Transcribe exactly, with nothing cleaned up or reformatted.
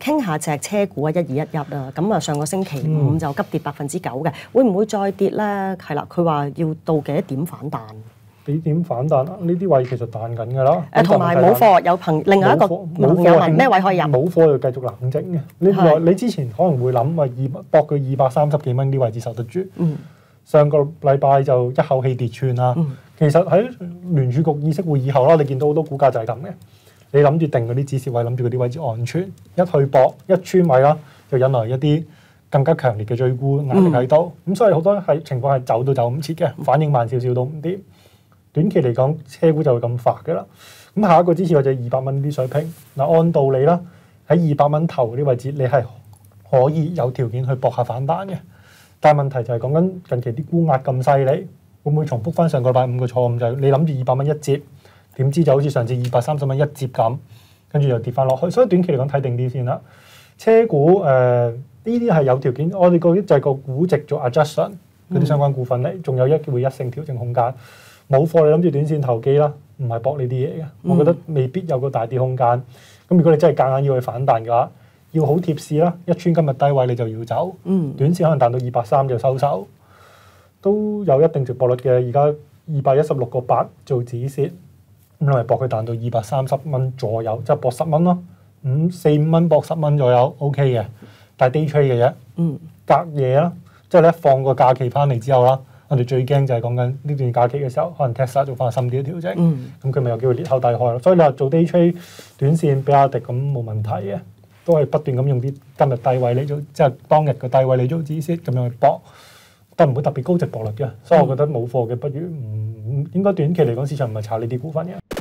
傾下隻車股啊，一二一一啊，咁啊上個星期五就急跌百分之九嘅，會唔會再跌咧？係啦，佢話要到幾多點反彈？ 幾點反彈啊？呢啲位其實彈緊㗎啦。 誒，同埋冇貨，有朋另外一個網友問咩位可以入？ 冇貨就繼續冷靜嘅。你話你之前可能會諗話二搏佢二百三十幾蚊啲位置受得住。 嗯。 上個禮拜就一口氣跌穿啦。 嗯。 其實喺聯儲局議息會議後啦，你見到好多股價就係咁嘅。你諗住定嗰啲指示位，諗住嗰啲位置安全，一去搏一穿位啦，就引來一啲更加強烈嘅追沽壓力喺度。咁、嗯、所以好多係情況係走都走唔切嘅，反應慢少少都唔掂。短期嚟講，車股就會咁發嘅啦。咁下一個支持位就係二百蚊啲水平。嗱，按道理啦，喺二百蚊頭啲位置，你係可以有條件去搏下反彈嘅。但係問題就係講緊近期啲沽壓咁犀利，會唔會重複翻上個禮拜五個錯誤？就係你諗住二百蚊一折，點知就好似上次二百三十蚊一折咁，跟住又跌翻落去。所以短期嚟講睇定啲先啦。車股誒呢啲係有條件，我哋覺得就係個估值做 adjustment 嗰啲相關股份嚟，仲有一會一成調整空間。冇貨，你諗住短線投機啦，唔係搏呢啲嘢嘅。我覺得未必有個大跌空間。咁如果你真係夾硬要去反彈嘅話，要好貼市啦，一穿今日低位你就要走。嗯、短線可能彈到二百三就收手，都有一定值博率嘅。而家二百一十六個八做止蝕，咁你咪搏佢彈到二百三十蚊左右，即係搏十蚊咯。五四五蚊搏十蚊左右 OK 嘅，但係 day trade 嘅啫。嗯、隔夜啦，即係咧放個假期翻嚟之後啦。我哋最驚就係講緊呢段假期嘅時候，可能 Tesla 做翻深啲嘅調整，咁佢咪有機會裂口大開咯。所以你話做 day trade 短線比亞迪咁冇問題嘅，都係不斷咁用啲今日低位嚟做，即係當日嘅低位嚟做止蝕咁樣去搏，但唔會特別高值博率嘅。所以我覺得冇貨嘅不如唔應該短期嚟講，市場唔係炒呢啲股份嘅。